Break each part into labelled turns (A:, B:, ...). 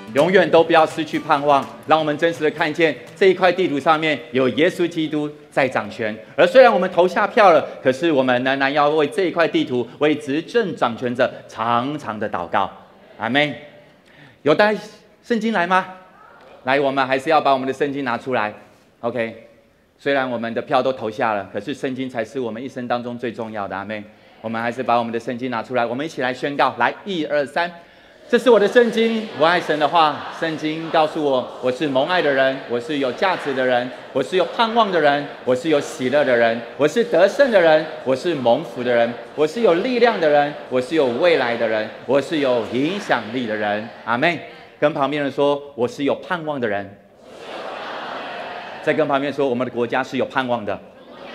A: 永远都不要失去盼望，让我们真实的看见这一块地图上面有耶稣基督在掌权。而虽然我们投下票了，可是我们仍然要为这一块地图、为执政掌权者常常的祷告。阿们。有带圣经来吗？来，我们还是要把我们的圣经拿出来。OK， 虽然我们的票都投下了，可是圣经才是我们一生当中最重要的。阿们。我们还是把我们的圣经拿出来，我们一起来宣告。来，1、2、3。这是我的圣经，我爱神的话。圣经告诉我，我是蒙爱的人，我是有价值的人，我是有盼望的人，我是有喜乐的人，我是得胜的人，我是蒙福的人，我是有力量的人，我是有未来的人，我是有影响力的人。阿们。跟旁边人说，我是有盼望的人。再跟旁边说，我们的国家是有盼望的。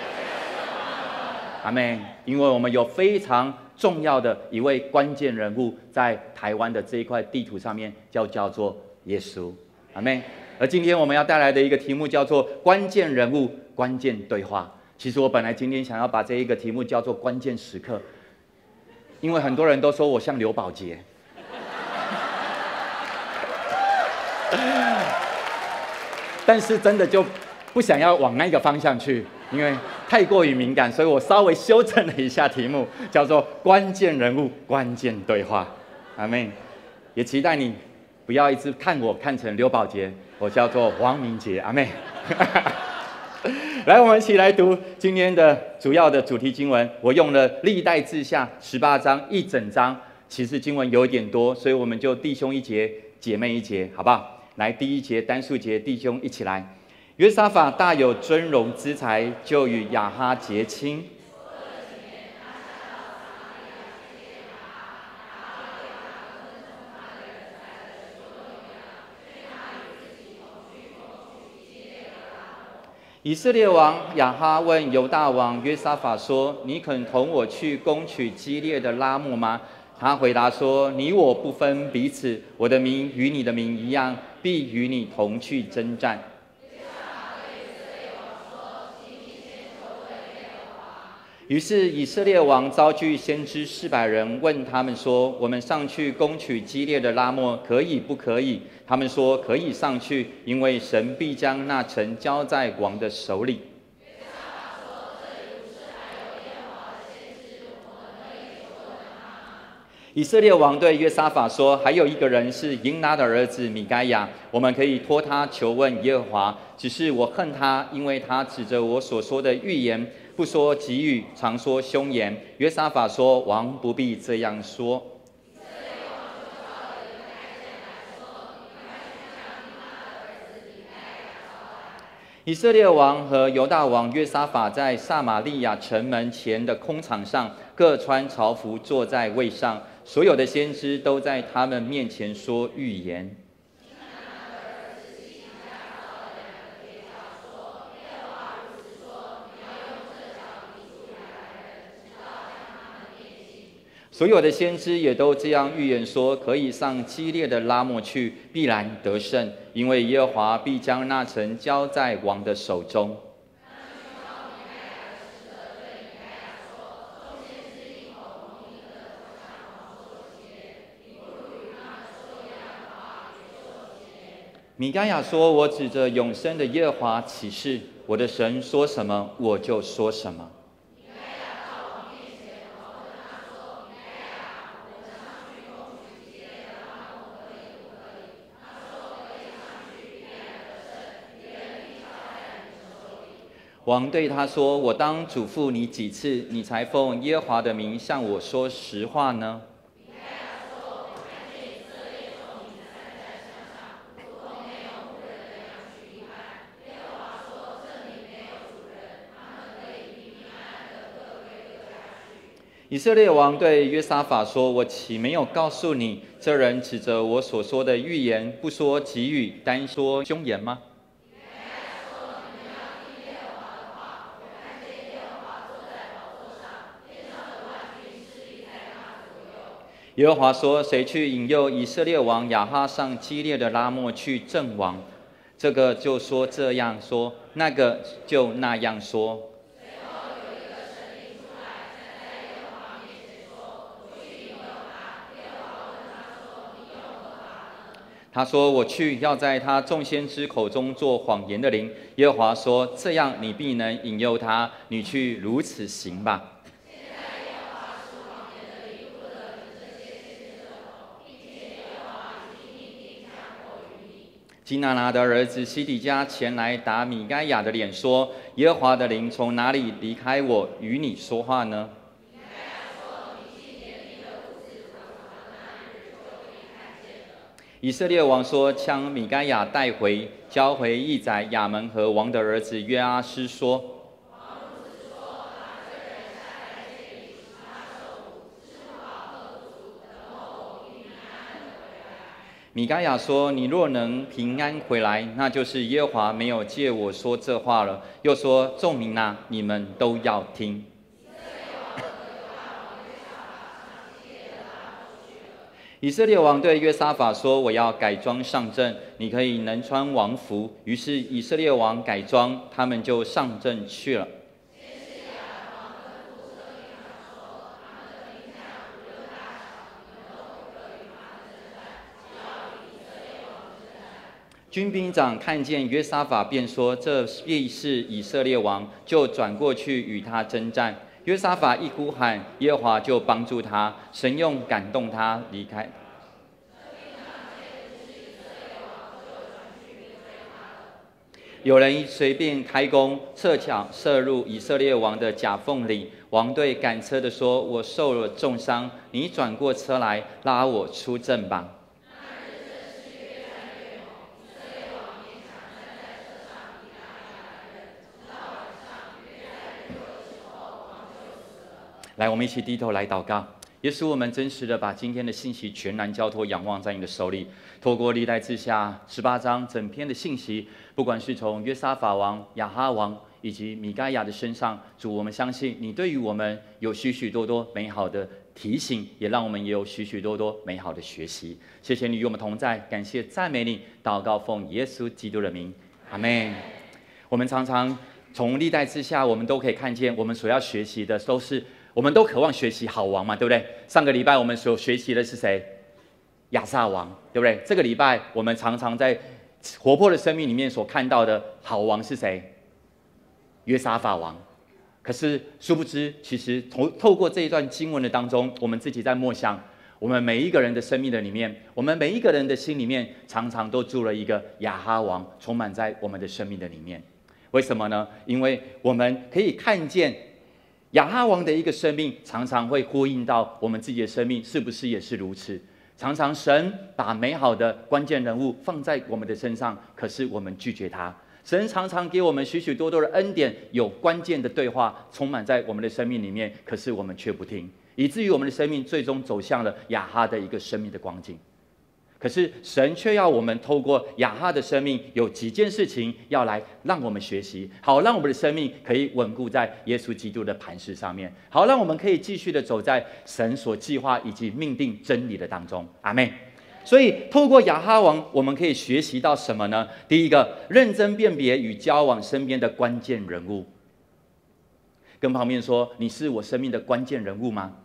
A: 阿们。因为我们有非常重要的一位关键人物在台湾的这一块地图上面，叫做耶稣。阿们。而今天我们要带来的一个题目叫做关键人物关键对话。其实我本来今天想要把这一个题目叫做关键时刻，因为很多人都说我像刘宝杰。但是真的就不想要往那个方向去，因为太过于敏感，所以我稍微修正了一下题目，叫做关键人物关键对话。阿们。也期待你不要一直看我看成刘宝杰，我叫做王明杰。阿们。来，我们一起来读今天的主要的主题经文。我用了历代志下18章一整章，其实经文有点多，所以我们就弟兄一节，姐妹一节，好不好？来，第一节单数节，弟兄一起来。约沙法大有尊荣之才，就与亚哈结亲。以色列王亚哈问犹大王约沙法说：“你肯同我去攻取基列的拉末吗？”他回答说：“你我不分彼此，我的名与你的名一样，必与你同去征战。”于是以色列王召聚先知400人，问他们说：“我们上去攻取基列的拉末，可以不可以？”他们说：“可以上去，因为神必将那城交在王的手里。”以色列王对约沙法说：“还有一个人是营拿的儿子米该亚，我们可以托他求问耶和华。只是我恨他，因为他指着我所说的预言，不说吉语，常说凶言。”约沙法说：“王不必这样说。”以色列王和犹大王约沙法在撒玛利亚城门前的空场上，各穿朝服，坐在位上。所有的先知都在他们面前说预言。所有的先知也都这样预言说，可以上基列的拉末去，必然得胜，因为耶和华必将那城交在王的手中。米该亚说：“我指着永生的耶和华起誓，我的神说什么，我就说什么。”王对他说：“我当嘱咐你几次，你才奉耶和华的名向我说实话呢？”以色列王对约沙法说：“我岂没有告诉你，这人指着我所说的预言，不说吉语，单说凶言吗？”耶和华说：“谁去引诱以色列王亚哈上基列的拉末去阵亡？这个就说这样说，那个就那样说。” 他说：“我去，要在他众先知口中做谎言的灵。”耶和华说：“这样你必能引诱他，你去如此行吧。”基拿拿的儿子西底家前来打米该亚的脸，说：“耶和华的灵从哪里离开我，与你说话呢？”以色列王说：“将米该亚带回，交回义宰亚门和王的儿子约阿施说。”米该亚说：“你若能平安回来，那就是耶和华没有借我说这话了。”又说：“众民啊，你们都要听。”以色列王对约沙法说：“我要改装上阵，你可以能穿王服。”于是以色列王改装，他们就上阵去了。军兵长看见约沙法，便说：“这必是以色列王。”就转过去与他征战。约沙法一呼喊，耶和华就帮助他，神用感动他离开。有人随便开弓，侧巧射入以色列王的甲缝里。王对赶车的说：“我受了重伤，你转过车来，拉我出阵吧。”来，我们一起低头来祷告。耶稣，我们真实的把今天的信息全然交托、仰望在你的手里。透过历代志下18章整篇的信息，不管是从约沙法王、亚哈王以及米该亚的身上，主，我们相信你对于我们有许许多多美好的提醒，也让我们也有许许多多美好的学习。谢谢你与我们同在，感谢赞美你，祷告奉耶稣基督的名，阿们。我们常常从历代志下，我们都可以看见，我们所要学习的都是。我们都渴望学习好王嘛，对不对？上个礼拜我们所学习的是谁？亚撒王，对不对？这个礼拜我们常常在活泼的生命里面所看到的好王是谁？约沙法王。可是殊不知，其实透过这一段经文的当中，我们自己在默想，我们每一个人的生命的里面，我们每一个人的心里面，常常都住了一个亚哈王，充满在我们的生命的里面。为什么呢？因为我们可以看见。亚哈王的一个生命，常常会呼应到我们自己的生命，是不是也是如此？常常神把美好的关键人物放在我们的身上，可是我们拒绝他。神常常给我们许许多多的恩典，有关键的对话充满在我们的生命里面，可是我们却不听，以至于我们的生命最终走向了亚哈的一个生命的光景。可是神却要我们透过亚哈的生命，有几件事情要来让我们学习，好让我们的生命可以稳固在耶稣基督的磐石上面，好让我们可以继续的走在神所计划以及命定真理的当中。阿们。所以透过亚哈王，我们可以学习到什么呢？第一个，认真辨别与交往身边的关键人物。跟旁边说，你是我生命的关键人物吗？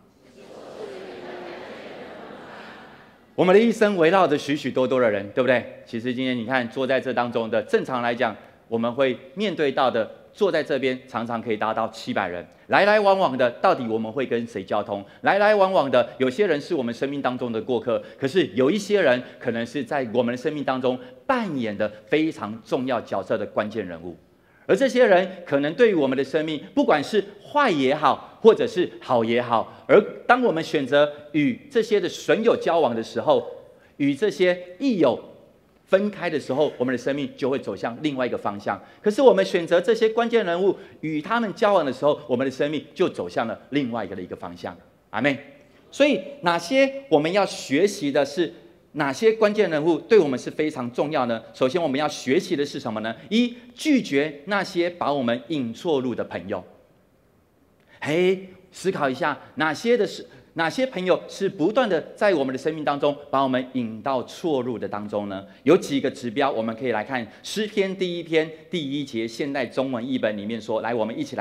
A: 我们的一生围绕着许许多多的人，对不对？其实今天你看坐在这当中的，正常来讲，我们会面对到的，坐在这边常常可以达到700人，来来往往的，到底我们会跟谁交通？来来往往的，有些人是我们生命当中的过客，可是有一些人可能是在我们的生命当中扮演的非常重要角色的关键人物。而这些人可能对于我们的生命，不管是坏也好，或者是好也好，而当我们选择与这些的损友交往的时候，与这些益友分开的时候，我们的生命就会走向另外一个方向。可是我们选择这些关键人物与他们交往的时候，我们的生命就走向了另外一个方向。阿们。所以哪些我们要学习的是？哪些关键人物对我们是非常重要呢？首先，我们要学习的是什么呢？一，拒绝那些把我们引错路的朋友。思考一下，哪些朋友是不断的在我们的生命当中把我们引到错路的当中呢？有几个指标，我们可以来看诗篇第1篇第1节，现代中文译本里面说，来，我们一起来念：不听从恶人的计谋，不跟随罪人的脚步，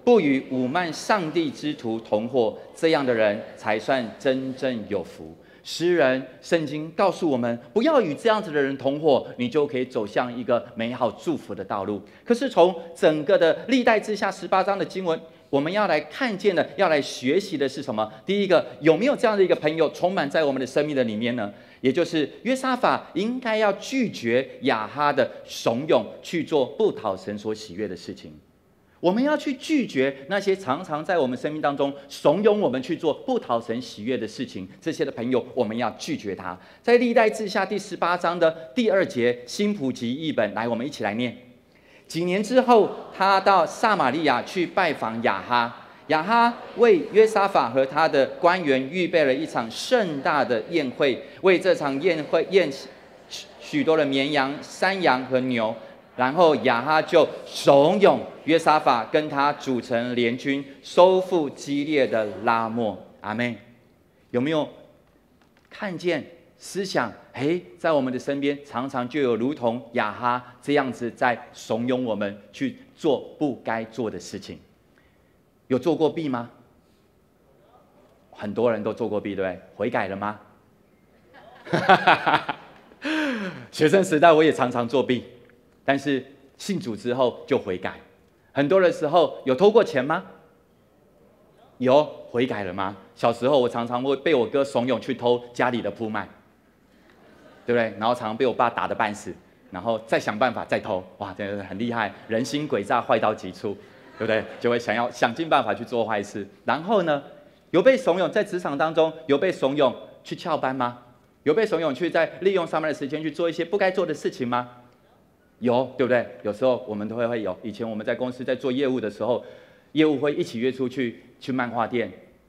A: 不与侮慢上帝之徒同伙，这样的人才算真正有福。诗人、圣经告诉我们，不要与这样子的人同伙，你就可以走向一个美好祝福的道路。可是从整个的历代志下18章的经文，我们要来看见的，要来学习的是什么？第一个，有没有这样的一个朋友充满在我们的生命的里面呢？也就是约沙法应该要拒绝亚哈的怂恿，去做不讨神所喜悦的事情。我们要去拒绝那些常常在我们生命当中怂恿我们去做不讨神喜悦的事情，这些的朋友，我们要拒绝他。在历代志下第18章的第2节，新普及译本，来，我们一起来念。几年之后，他到撒玛利亚去拜访亚哈。亚哈为约沙法和他的官员预备了一场盛大的宴会，为这场宴会许多的绵羊、山羊和牛。然后亚哈就怂恿约沙法跟他组成联军，收复激烈的拉末。阿们。有没有看见思想？在我们的身边常常就有如同亚哈这样子在怂恿我们去做不该做的事情。有做过弊吗？很多人都做过弊，对不对？悔改了吗？学生时代我也常常作弊。但是信主之后就悔改，很多的时候有偷过钱吗？有，悔改了吗？小时候我常常会被我哥怂恿去偷家里的铺麦，对不对？然后常常被我爸打得半死，然后再想办法再偷，哇，真的很厉害，人心诡诈，坏刀即出，对不对？就会想尽办法去做坏事。然后呢，有被怂恿在职场当中有被怂恿去翘班吗？有被怂恿去在利用上班的时间去做一些不该做的事情吗？有，对不对？有时候我们都会有。以前我们在公司在做业务的时候，业务会一起约出去漫画店。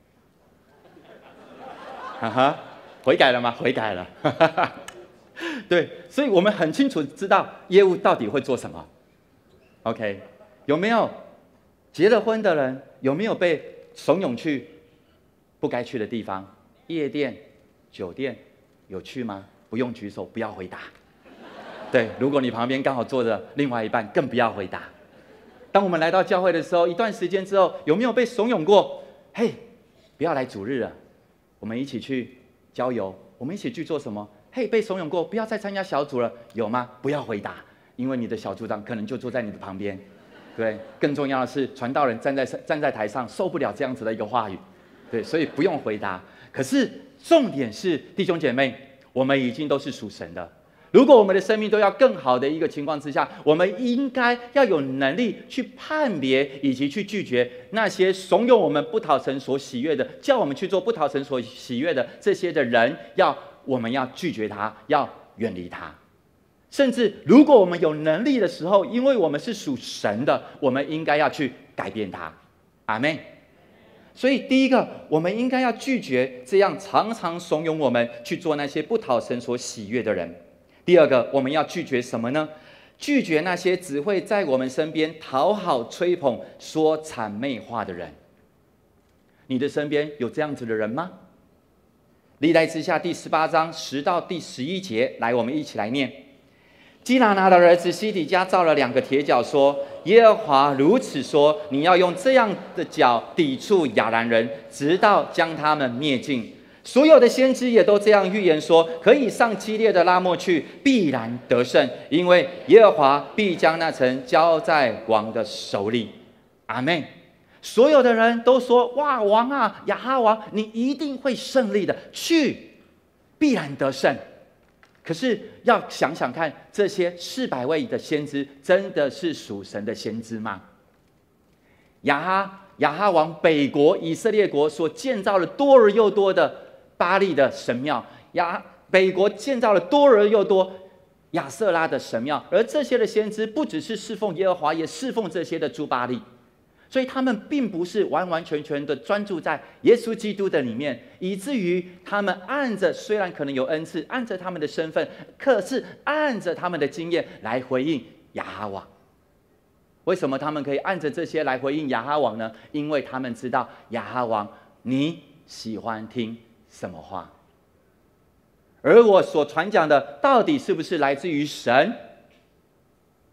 A: 悔改了吗？悔改了。对，所以我们很清楚知道业务到底会做什么。OK， 有没有结了婚的人有没有被怂恿去不该去的地方？夜店、酒店有去吗？不用举手，不要回答。对，如果你旁边刚好坐着另外一半，更不要回答。当我们来到教会的时候，一段时间之后，有没有被怂恿过？不要来主日了，我们一起去郊游，我们一起去做什么？被怂恿过，不要再参加小组了，有吗？不要回答，因为你的小组长可能就坐在你的旁边。对，更重要的是，传道人站在台上，受不了这样子的一个话语。对，所以不用回答。可是重点是，弟兄姐妹，我们已经都是属神的。如果我们的生命都要更好的一个情况之下，我们应该要有能力去判别以及去拒绝那些怂恿我们不讨神所喜悦的，叫我们去做不讨神所喜悦的这些的人，我们要拒绝他，要远离他。甚至如果我们有能力的时候，因为我们是属神的，我们应该要去改变他。阿们。所以第一个，我们应该要拒绝这样常常怂恿我们去做那些不讨神所喜悦的人。第二个，我们要拒绝什么呢？拒绝那些只会在我们身边讨好、吹捧、说谄媚话的人。你的身边有这样子的人吗？历代志下第18章10到第11节，来，我们一起来念。基拿拿的儿子西底家造了2个铁角，说：耶和华如此说，你要用这样的角抵触亚兰人，直到将他们灭尽。所有的先知也都这样预言说，可以上激烈的拉末去，必然得胜，因为耶和华必将那城交在王的手里。阿们。所有的人都说：哇，王啊，亚哈王，你一定会胜利的，去，必然得胜。可是要想想看，这些400位的先知真的是属神的先知吗？亚哈王北国以色列国所建造了多而又多的巴力的神庙，北国建造了多而又多亚瑟拉的神庙，而这些的先知不只是侍奉耶和华，也侍奉这些的诸巴力，所以他们并不是完完全全的专注在耶稣基督的里面，以至于他们按着虽然可能有恩赐，按着他们的身份，可是按着他们的经验来回应亚哈王。为什么他们可以按着这些来回应亚哈王呢？因为他们知道亚哈王你喜欢听什么话，而我所传讲的到底是不是来自于神？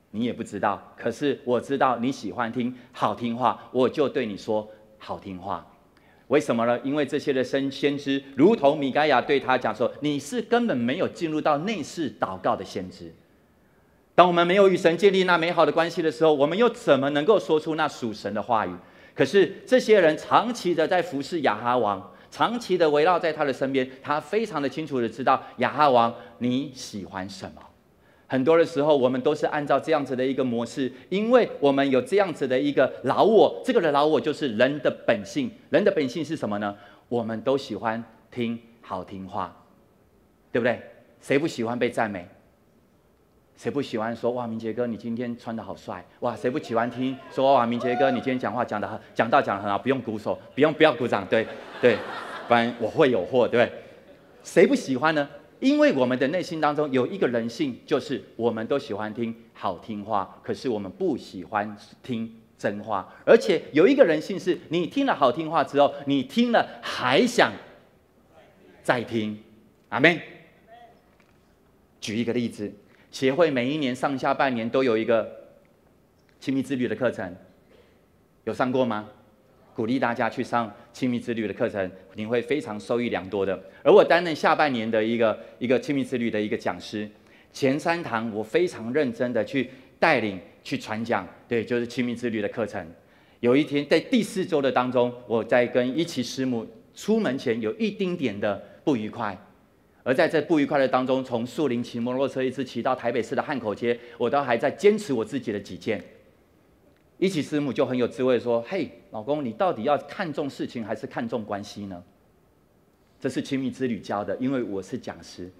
A: 你也不知道，可是我知道你喜欢听好听话，我就对你说好听话。为什么呢？因为这些的先知，如同米该亚对他讲说，你是根本没有进入到内室祷告的先知。当我们没有与神建立那美好的关系的时候，我们又怎么能够说出那属神的话语？可是这些人长期的在服侍亚哈王，长期的围绕在他的身边，他非常的清楚的知道亚哈王你喜欢什么。很多的时候，我们都是按照这样子的一个模式，因为我们有这样子的一个老我，这个的老我就是人的本性。人的本性是什么呢？我们都喜欢听好听话，对不对？谁不喜欢被赞美？谁不喜欢说哇，明杰哥你今天穿得好帅？哇，谁不喜欢听说哇，明杰哥你今天讲话讲得很好，不用鼓手，不要鼓掌，对，不然我会有祸，对不对？谁不喜欢呢？因为我们的内心当中有一个人性，就是我们都喜欢听好听话，可是我们不喜欢听真话。而且有一个人性是，你听了好听话之后，你听了还想再听。阿们。举一个例子，协会每一年上下半年都有一个亲密之旅的课程，有上过吗？鼓励大家去上亲密之旅的课程，你会非常受益良多的。而我担任下半年的一个亲密之旅的一个讲师，前3堂我非常认真的去带领去传讲，对，就是亲密之旅的课程。有一天在第4周的当中，我在跟一期师母出门前有一丁点的不愉快，而在这不愉快的当中，从树林骑摩托车一直骑到台北市的汉口街，我都还在坚持我自己的己见。一起师母就很有智慧说：“嘿，老公，你到底要看重事情还是看重关系呢？”这是亲密之旅教的，因为我是讲师，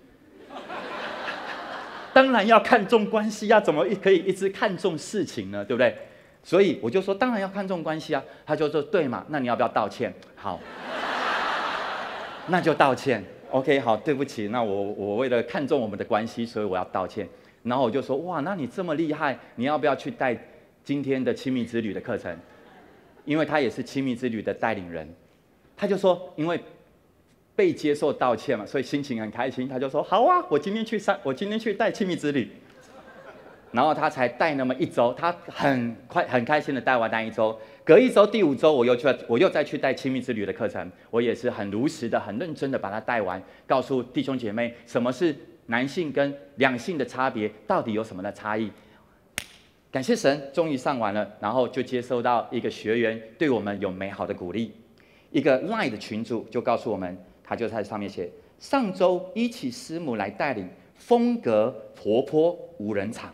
A: 当然要看重关系啊，怎么可以一直看重事情呢？对不对？所以我就说，当然要看重关系啊。他就说：“对嘛，那你要不要道歉？”好，那就道歉。OK， 好，对不起，那我为了看重我们的关系，所以我要道歉。然后我就说：“哇，那你这么厉害，你要不要去带今天的亲密之旅的课程？”因为他也是亲密之旅的带领人，他就说，因为被接受道歉嘛，所以心情很开心。他就说：“好啊，我今天去带亲密之旅。”然后他才带那么1周，他很开心的带完那1周。隔1周第5周，我又再去带亲密之旅的课程，我也是很如实的、很认真的把它带完，告诉弟兄姐妹什么是男性跟两性的差别，到底有什么的差异。感谢神，终于上完了，然后就接收到一个学员对我们有美好的鼓励。一个 LINE 的群组就告诉我们，他就在上面写：上周一起师母来带领，风格活泼无人场，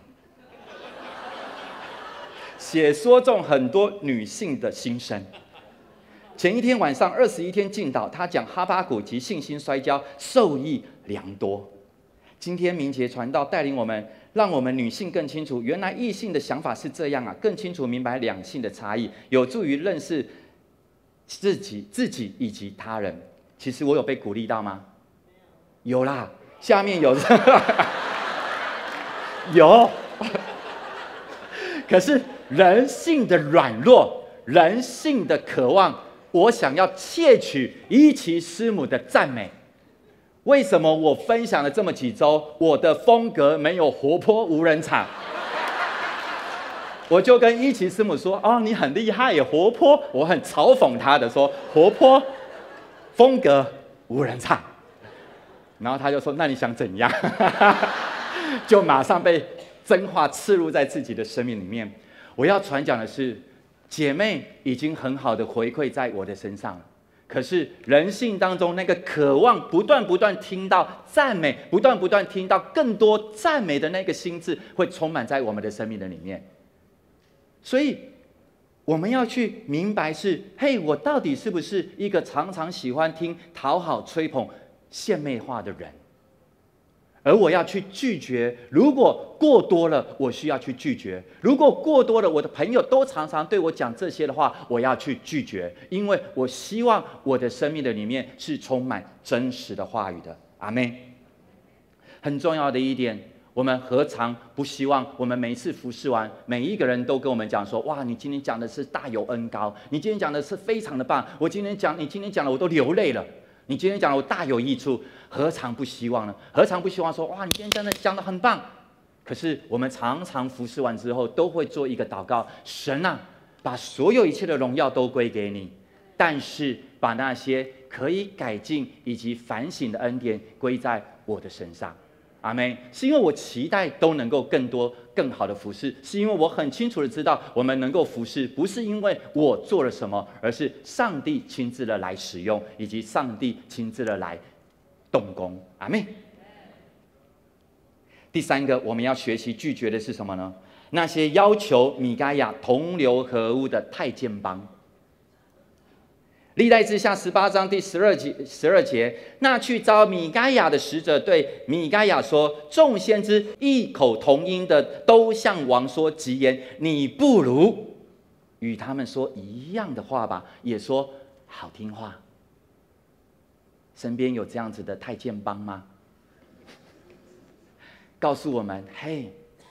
A: 说中很多女性的心声。前一天晚上21天进导，他讲哈巴谷及信心摔跤，受益良多。今天明杰传道带领我们，让我们女性更清楚，原来异性的想法是这样啊，更清楚明白两性的差异，有助于认识自己以及他人。其实我有被鼓励到吗？有啦，下面有有，可是人性的软弱，人性的渴望，我想要窃取一期师母的赞美。为什么我分享了这么几周，我的风格没有活泼无人场？我就跟一期师母说：“哦，你很厉害也活泼。”我很嘲讽他的说：“活泼，风格无人场。”然后他就说：“那你想怎样？”就马上被真话刺入在自己的生命里面。我要传讲的是，姐妹已经很好的回馈在我的身上了。可是人性当中那个渴望不断听到赞美，不断听到更多赞美的那个心智，会充满在我们的生命的里面。所以我们要去明白是，嘿，我到底是不是一个常常喜欢听讨好、吹捧、献媚话的人？而我要去拒绝，如果过多了，我需要去拒绝；如果过多了，我的朋友都常常对我讲这些的话，我要去拒绝，因为我希望我的生命的里面是充满真实的话语的。阿们。很重要的一点，我们何尝不希望我们每一次服侍完，每一个人都跟我们讲说：“哇，你今天讲的是大有恩膏，你今天讲的是非常的棒，你今天讲的我都流泪了。”你今天讲的我大有益处，何尝不希望呢？何尝不希望说：“哇，你今天真的讲得很棒。” 可是我们常常服侍完之后，都会做一个祷告：神啊，把所有一切的荣耀都归给你，但是把那些可以改进以及反省的恩典归在我的身上。阿们。是因为我期待都能够更多更好的服侍，是因为我很清楚的知道，我们能够服侍，不是因为我做了什么，而是上帝亲自的来使用，以及上帝亲自的来动工。阿们。第三个，我们要学习拒绝的是什么呢？那些要求米该亚同流合污的太监帮。历代志下18章第12节，那去招米该亚的使者对米该亚说：众先知异口同音的都向王说吉言，你不如与他们说一样的话吧，也说好听话。身边有这样子的太监帮吗？告诉我们，嘿，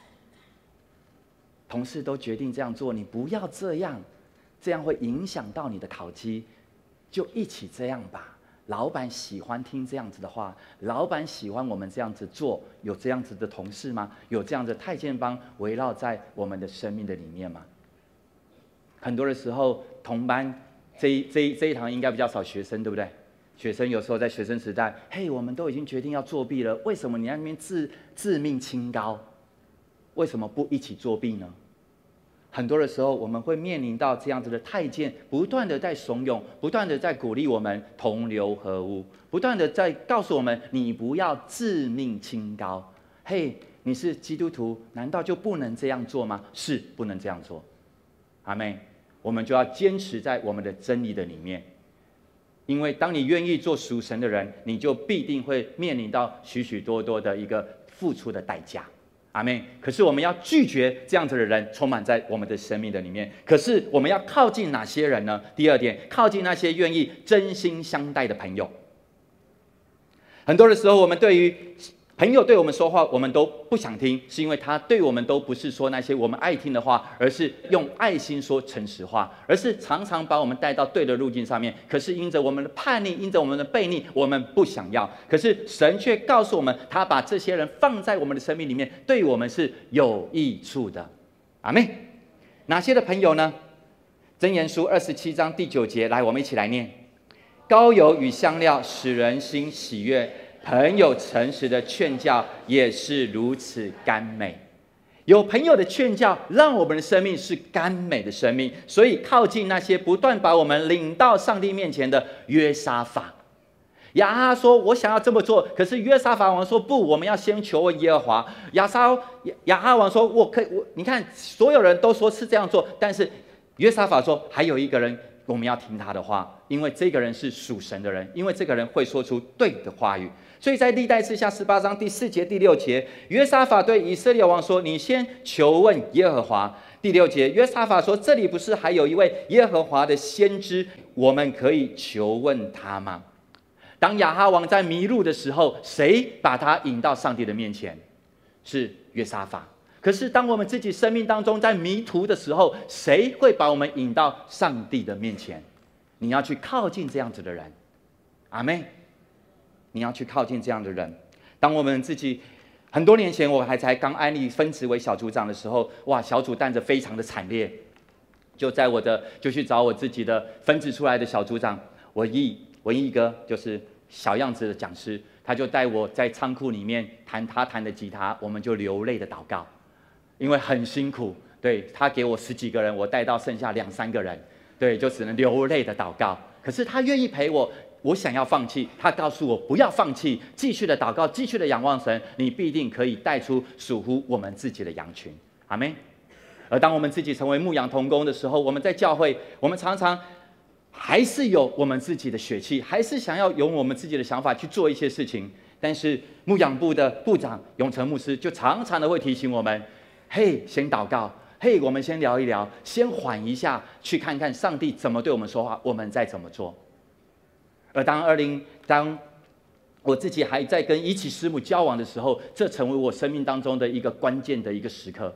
A: 同事都决定这样做，你不要这样，这样会影响到你的考绩。就一起这样吧。老板喜欢听这样子的话，老板喜欢我们这样子做。有这样子的同事吗？有这样的太监帮围绕在我们的生命的里面吗？很多的时候，同班这一堂应该比较少学生，对不对？学生有时候在学生时代，嘿，我们都已经决定要作弊了，为什么你在那边自命清高？为什么不一起作弊呢？很多的时候，我们会面临到这样子的太监，不断的在怂恿，不断的在鼓励我们同流合污，不断的在告诉我们，你不要自命清高。嘿，你是基督徒，难道就不能这样做吗？是，不能这样做。阿们。我们就要坚持在我们的真理的里面，因为当你愿意做属神的人，你就必定会面临到许许多多的一个付出的代价。阿们。可是我们要拒绝这样子的人充满在我们的生命的里面。可是我们要靠近哪些人呢？第二点，靠近那些愿意真心相待的朋友。很多的时候，我们对于朋友对我们说话，我们都不想听，是因为他对我们都不是说那些我们爱听的话，而是用爱心说诚实话，而是常常把我们带到对的路径上面。可是因着我们的叛逆，因着我们的悖逆，我们不想要。可是神却告诉我们，他把这些人放在我们的生命里面，对我们是有益处的。阿们。哪些的朋友呢？箴言书27章第9节，来，我们一起来念：膏油与香料使人心喜悦，朋友诚实的劝教也是如此甘美。有朋友的劝教，让我们的生命是甘美的生命。所以靠近那些不断把我们领到上帝面前的约沙法。亚哈说：“我想要这么做。”可是约沙法王说：“不，我们要先求问耶和华。”亚哈王说：“你看，所有人都说是这样做，但是约沙法说，还有一个人，我们要听他的话，因为这个人是属神的人，因为这个人会说出对的话语。”所以在历代志下18章第4节、第6节，约沙法对以色列王说：“你先求问耶和华。”第6节，约沙法说：“这里不是还有一位耶和华的先知，我们可以求问他吗？”当亚哈王在迷路的时候，谁把他引到上帝的面前？是约沙法。可是当我们自己生命当中在迷途的时候，谁会把我们引到上帝的面前？你要去靠近这样子的人。阿们。你要去靠近这样的人。当我们自己很多年前，我才刚安利分职为小组长的时候，哇，小组担子非常的惨烈，就去找我自己的分职出来的小组长文艺哥，就是小样子的讲师，他就带我在仓库里面弹他弹的吉他，我们就流泪的祷告，因为很辛苦。对，他给我10几个人，我带到剩下2、3个人，对，就只能流泪的祷告。可是他愿意陪我。我想要放弃，他告诉我不要放弃，继续的祷告，继续的仰望神，你必定可以带出属乎我们自己的羊群。阿们。而当我们自己成为牧养同工的时候，我们在教会，我们常常还是有我们自己的血气，还是想要用我们自己的想法去做一些事情。但是牧养部的部长永成牧师就常常的会提醒我们：嘿，先祷告，嘿，我们先聊一聊，先缓一下，去看看上帝怎么对我们说话，我们再怎么做。而当我自己还在跟一起师母交往的时候，这成为我生命当中的一个关键的一个时刻。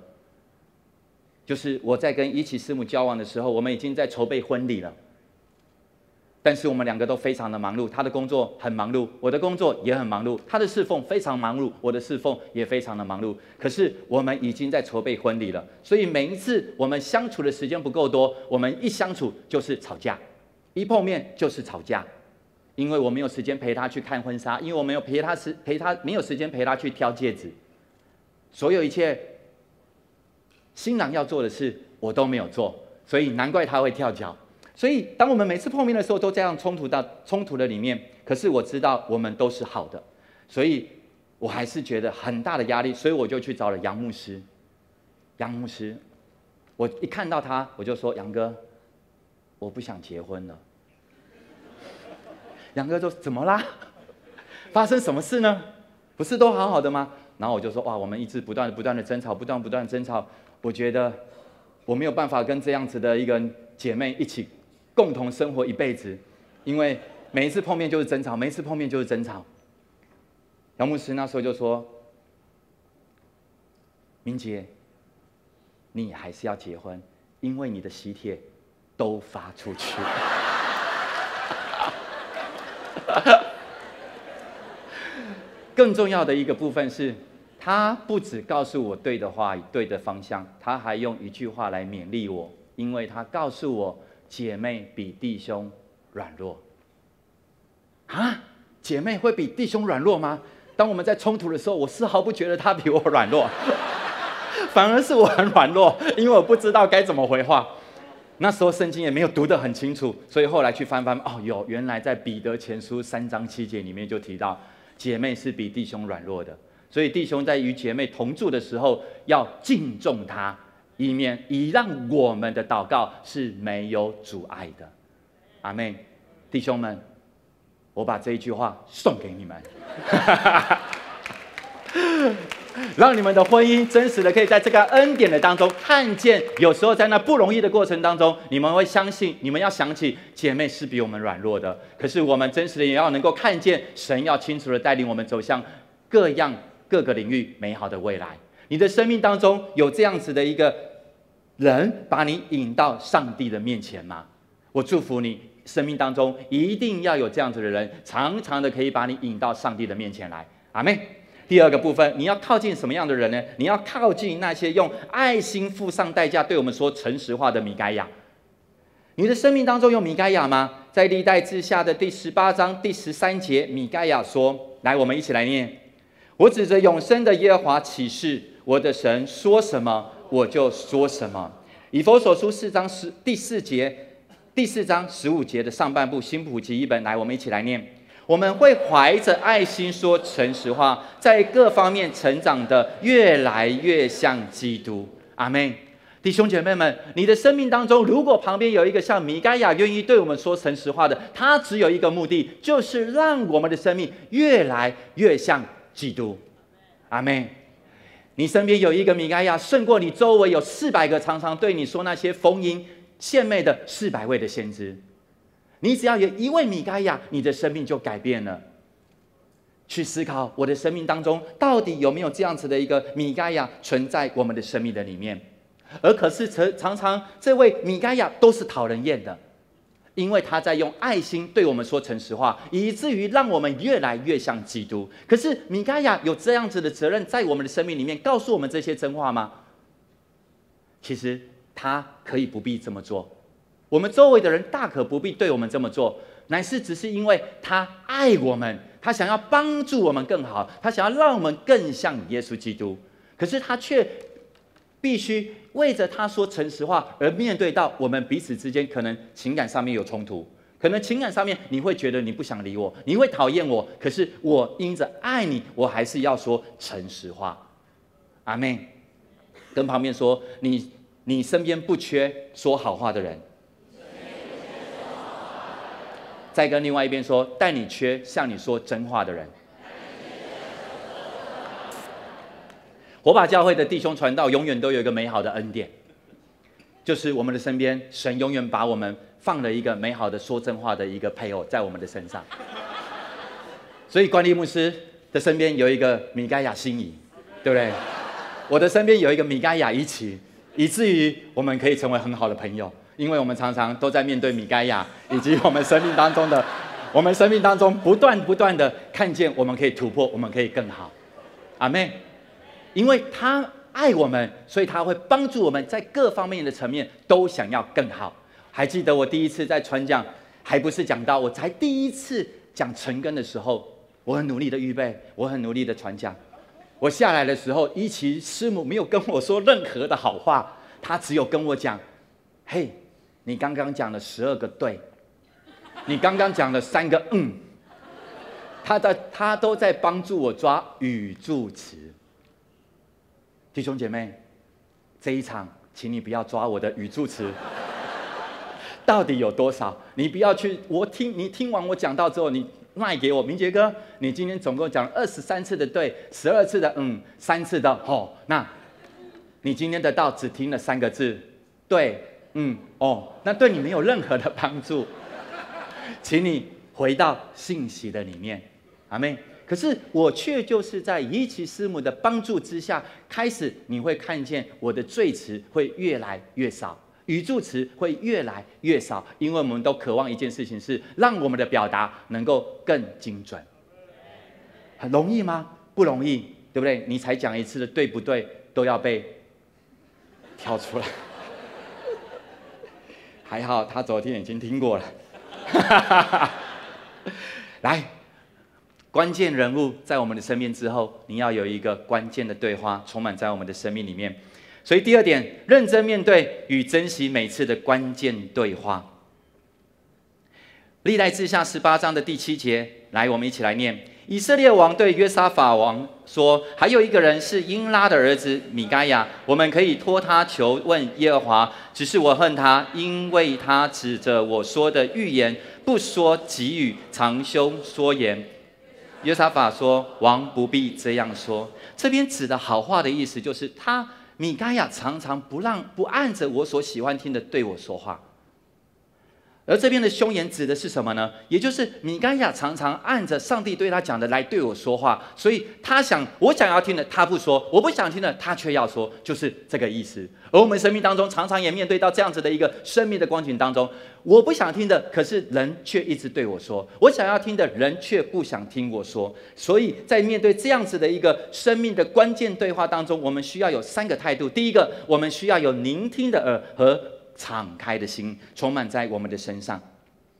A: 就是我在跟一起师母交往的时候，我们已经在筹备婚礼了。 但是我们两个都非常的忙碌，他的工作很忙碌，我的工作也很忙碌，他的侍奉非常忙碌，我的侍奉也非常的忙碌。可是我们已经在筹备婚礼了，所以每一次我们相处的时间不够多，我们一相处就是吵架，一碰面就是吵架，因为我没有时间陪他去看婚纱，因为我没有没有时间陪他去挑戒指，所有一切新郎要做的事我都没有做，所以难怪他会跳脚。所以当我们每次碰面的时候都这样冲突的里面，可是我知道我们都是好的，所以我还是觉得很大的压力，所以我就去找了杨牧师。杨牧师，我一看到他我就说：杨哥，我不想结婚了。杨哥说：怎么啦？发生什么事呢？不是都好好的吗？然后我就说：哇，我们一直不断的争吵，不断的争吵，我觉得我没有办法跟这样子的一个姐妹一起共同生活一辈子，因为每一次碰面就是争吵，每一次碰面就是争吵。杨牧师那时候就说：明杰，你还是要结婚，因为你的喜帖都发出去。更重要的一个部分是，他不只告诉我对的话、对的方向，他还用一句话来勉励我，因为他告诉我，姐妹比弟兄软弱。啊，姐妹会比弟兄软弱吗？当我们在冲突的时候，我丝毫不觉得他比我软弱，反而是我很软弱，因为我不知道该怎么回话。那时候圣经也没有读得很清楚，所以后来去翻，哦，原来在彼得前书3章7节里面就提到，姐妹是比弟兄软弱的，所以弟兄在与姐妹同住的时候，要敬重她，以让我们的祷告是没有阻碍的。阿们，弟兄们，我把这一句话送给你们。让你们的婚姻真实的可以在这个恩典的当中看见，有时候在那不容易的过程当中，你们会相信，你们要想起姐妹是比我们软弱的，可是我们真实的也要能够看见，神要清楚的带领我们走向各个领域美好的未来。你的生命当中有这样子的一个人把你引到上帝的面前吗？我祝福你生命当中一定要有这样子的人，常常的可以把你引到上帝的面前来。阿们。第二个部分，你要靠近什么样的人呢？你要靠近那些用爱心付上代价对我们说诚实话的米该亚。你的生命当中有米该亚吗？在历代志下的第18章第13节，米该亚说：来，我们一起来念：我指着永生的耶和华起誓，我的神说什么我就说什么。以弗所书4章第4章15节的上半部新普及译本，来，我们一起来念：我们会怀着爱心说诚实话，在各方面成长的越来越像基督。阿们。弟兄姐妹们，你的生命当中，如果旁边有一个像米该亚愿意对我们说诚实话的，他只有一个目的，就是让我们的生命越来越像基督。阿们。你身边有一个米该亚，胜过你周围有400个常常对你说那些逢迎献媚的400位的先知。你只要有一位米该亚，你的生命就改变了。去思考我的生命当中到底有没有这样子的一个米该亚存在我们的生命的里面。而可是常常这位米该亚都是讨人厌的，因为他在用爱心对我们说诚实话，以至于让我们越来越像基督。可是米该亚有这样子的责任在我们的生命里面告诉我们这些真话吗？其实他可以不必这么做，我们周围的人大可不必对我们这么做，乃是只是因为他爱我们，他想要帮助我们更好，他想要让我们更像耶稣基督。可是他却必须为着他说诚实话而面对到我们彼此之间可能情感上面有冲突，可能情感上面你会觉得你不想理我，你会讨厌我，可是我因着爱你，我还是要说诚实话。阿们。跟旁边说，你身边不缺说好话的人。再跟另外一边说，但你缺向你说真话的人。火把教会的弟兄传道永远都有一个美好的恩典，就是我们的身边，神永远把我们放了一个美好的说真话的一个配偶在我们的身上。所以关利牧师的身边有一个米该亚心仪，对不对？我的身边有一个米该亚一起，以至于我们可以成为很好的朋友。 因为我们常常都在面对米该亚，以及我们生命当中不断的看见我们可以突破，我们可以更好。阿们。因为他爱我们，所以他会帮助我们在各方面的层面都想要更好。还记得我第一次在传讲，还不是讲到我才第一次讲晨更的时候，我很努力的预备，我很努力的传讲。我下来的时候，一奇师母没有跟我说任何的好话，他只有跟我讲：“嘿，你刚刚讲了12个对，你刚刚讲了3个他都在帮助我抓语助词。”弟兄姐妹，这一场，请你不要抓我的语助词到底有多少？你不要去，你听完我讲到之后，你卖给我，明杰哥，你今天总共讲了23次的对，12次的3次的那你今天的道只听了3个字，对，那对你没有任何的帮助，请你回到信息的里面，阿们。可是我却就是在伊奇师母的帮助之下，开始你会看见我的赘词会越来越少，语助词会越来越少，因为我们都渴望一件事情，是让我们的表达能够更精准。很容易吗？不容易，对不对？你才讲一次的对不对，都要被挑出来。还好他昨天已经听过了。来。关键人物在我们的生命之后，你要有一个关键的对话充满在我们的生命里面。所以第二点，认真面对与珍惜每次的关键对话。历代志下18章的第7节，来，我们一起来念。以色列王对约沙法王说：“还有一个人是英拉的儿子米该亚，我们可以托他求问耶和华。只是我恨他，因为他指着我说的预言，不说给予，藏凶缩言。”约沙法说：“王不必这样说。”这边指的好话的意思，就是米该亚常常不按着我所喜欢听的对我说话。而这边的凶言指的是什么呢？也就是米该亚常常按着上帝对他讲的来对我说话，所以我想要听的他不说，我不想听的他却要说，就是这个意思。而我们生命当中常常也面对到这样子的一个生命的光景当中，我不想听的，可是人却一直对我说；我想要听的人却不想听我说。所以在面对这样子的一个生命的关键对话当中，我们需要有3个态度。第一个，我们需要有聆听的耳和敞开的心，充满在我们的身上。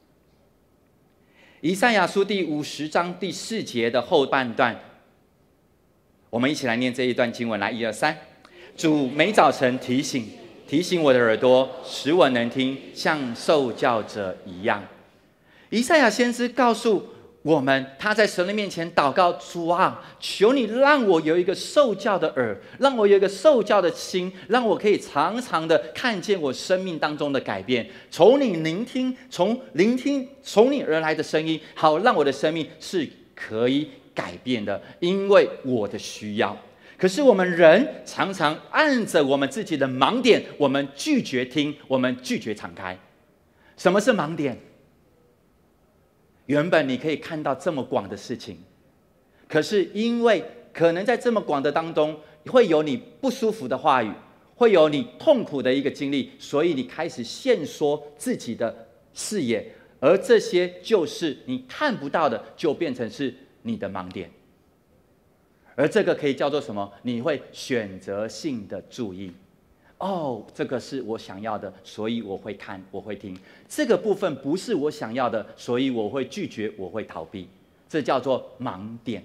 A: 以赛亚书第50章第4节的后半段，我们一起来念这一段经文。来，1、2、3。主每早晨提醒我的耳朵，使我能听，像受教者一样。以赛亚先知告诉我们，他在神的面前祷告：主啊，求你让我有一个受教的耳，让我有一个受教的心，让我可以常常的看见我生命当中的改变，从你聆听从你而来的声音，好让我的生命是可以改变的，因为我的需要。可是我们人常常按着我们自己的盲点，我们拒绝听，我们拒绝敞开。什么是盲点？原本你可以看到这么广的事情，可是因为可能在这么广的当中，会有你不舒服的话语，会有你痛苦的一个经历，所以你开始限缩自己的视野，而这些就是你看不到的，就变成是你的盲点。而这个可以叫做什么？你会选择性的注意。这个是我想要的，所以我会看，我会听。这个部分不是我想要的，所以我会拒绝，我会逃避。这叫做盲点。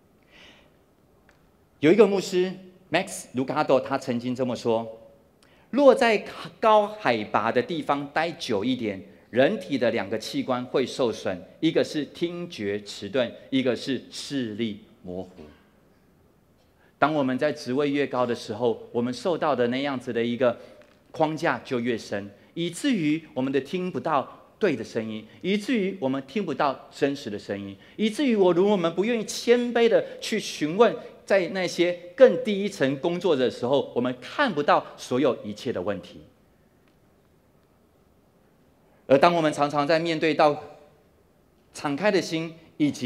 A: 有一个牧师 Max Lucado， 他曾经这么说：若在高海拔的地方待久一点，人体的2个器官会受损，一个是听觉迟钝，一个是视力模糊。当我们在职位越高的时候，我们受到的那样子的一个框架就越深，以至于我们听不到对的声音，以至于我们听不到真实的声音，以至于我们不愿意谦卑的去询问，在那些更低一层工作的时候，我们看不到所有一切的问题。而当我们常常在面对到敞开的心以及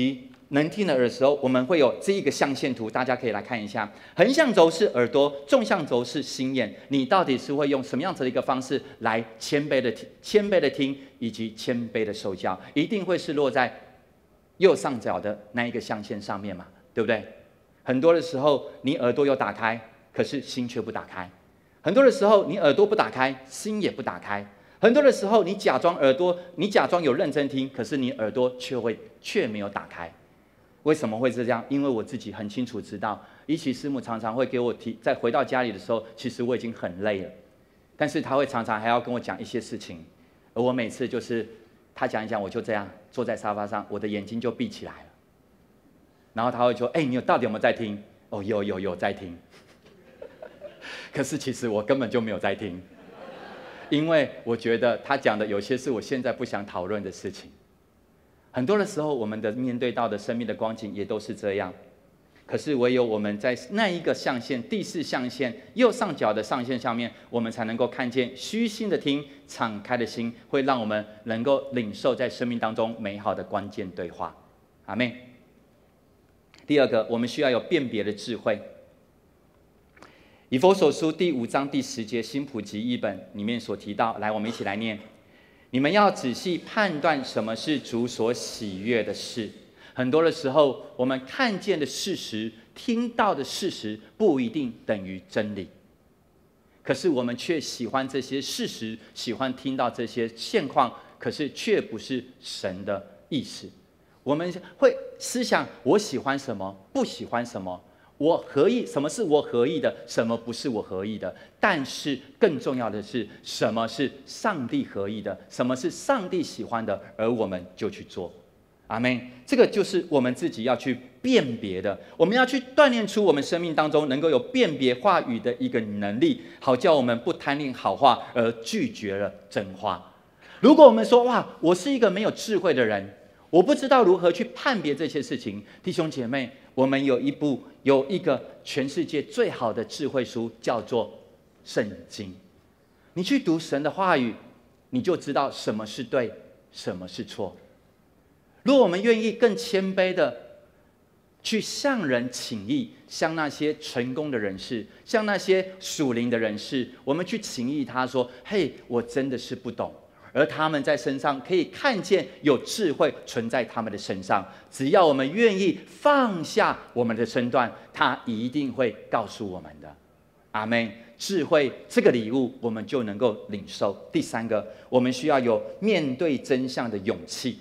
A: 能听的耳的时候，我们会有这一个象限图，大家可以来看一下。横向轴是耳朵，纵向轴是心眼。你到底是会用什么样子的一个方式来谦卑的听，以及谦卑的受教？一定会是落在右上角的那一个象限上面嘛，对不对？很多的时候，你耳朵有打开，可是心却不打开；很多的时候，你耳朵不打开，心也不打开；很多的时候，你假装有认真听，可是你耳朵却没有打开。为什么会是这样？因为我自己很清楚知道，一起师母常常会给我在回到家里的时候，其实我已经很累了，但是他会常常还要跟我讲一些事情，而我每次就是他讲一讲，我就这样坐在沙发上，我的眼睛就闭起来了，然后他会说：“你到底有没有在听？”哦，有在听。可是其实我根本就没有在听，因为我觉得他讲的有些是我现在不想讨论的事情。很多的时候，我们的面对到的生命的光景也都是这样。可是唯有我们在那一个象限，第4象限右上角的象限上面，我们才能够看见虚心的听，敞开的心，会让我们能够领受在生命当中美好的关键对话。阿们。第二个，我们需要有辨别的智慧。以弗所书第5章第10节新普及译本里面所提到，来，我们一起来念：你们要仔细判断什么是主所喜悦的事。很多的时候，我们看见的事实、听到的事实，不一定等于真理。可是我们却喜欢这些事实，喜欢听到这些现况，可是却不是神的意思。我们会思想：我喜欢什么，不喜欢什么。我合意，什么是我合意的，什么不是我合意的？但是更重要的是，什么是上帝合意的，什么是上帝喜欢的，而我们就去做。阿们。这个就是我们自己要去辨别的，我们要去锻炼出我们生命当中能够有辨别话语的一个能力，好叫我们不贪恋好话而拒绝了真话。如果我们说：哇，我是一个没有智慧的人，我不知道如何去判别这些事情。弟兄姐妹，我们有一个全世界最好的智慧书，叫做圣经。你去读神的话语，你就知道什么是对，什么是错。如果我们愿意更谦卑的去向人请益，向那些成功的人士，向那些属灵的人士，我们去请益他说：嘿，我真的是不懂。而他们在身上可以看见有智慧存在他们的身上，只要我们愿意放下我们的身段，他一定会告诉我们的。阿们。智慧这个礼物，我们就能够领受。第3个，我们需要有面对真相的勇气。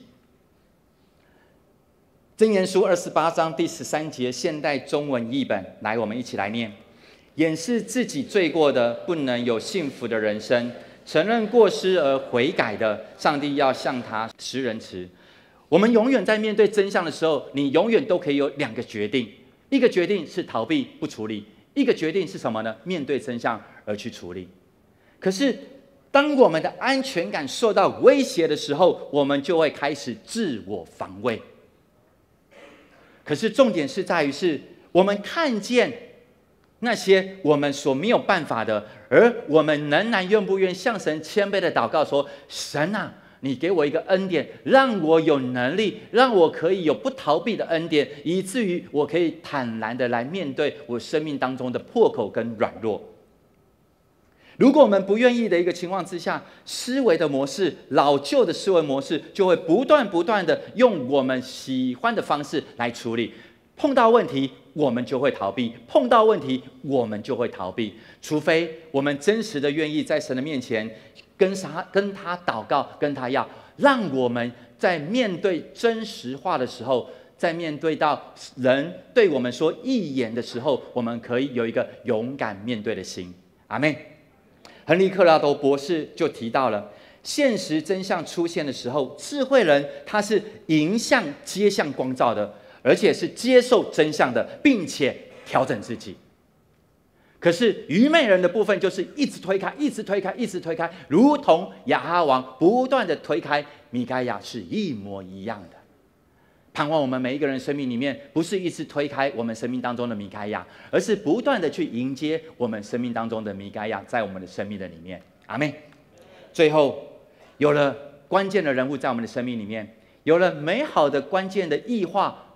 A: 箴言书28章第13节现代中文译本，来，我们一起来念：掩饰自己罪过的，不能有幸福的人生；承认过失而悔改的，上帝要向他施仁慈。我们永远在面对真相的时候，你永远都可以有2个决定：一个决定是逃避不处理，一个决定是什么呢？面对真相而去处理。可是当我们的安全感受到威胁的时候，我们就会开始自我防卫。可是重点是在于，是我们看见那些我们所没有办法的，而我们仍然愿不愿向神谦卑的祷告说：神啊，你给我一个恩典，让我有能力，让我可以有不逃避的恩典，以至于我可以坦然的来面对我生命当中的破口跟软弱。如果我们不愿意的一个情况之下，思维的模式，老旧的思维模式，就会不断的用我们喜欢的方式来处理。碰到问题，我们就会逃避；碰到问题，我们就会逃避。除非我们真实的愿意在神的面前跟他祷告，跟他要，让我们在面对真实话的时候，在面对到人对我们说异言的时候，我们可以有一个勇敢面对的心。阿们。亨利·克拉多博士就提到了，现实真相出现的时候，智慧人他是迎向接向光照的，而且是接受真相的，并且调整自己。可是愚昧人的部分就是一直推开，一直推开，一直推开，如同亚哈王不断的推开米该亚是一模一样的。盼望我们每一个人生命里面，不是一直推开我们生命当中的米该亚，而是不断的去迎接我们生命当中的米该亚在我们的生命的里面。阿们。最后，有了关键的人物在我们的生命里面，有了美好的关键的异化，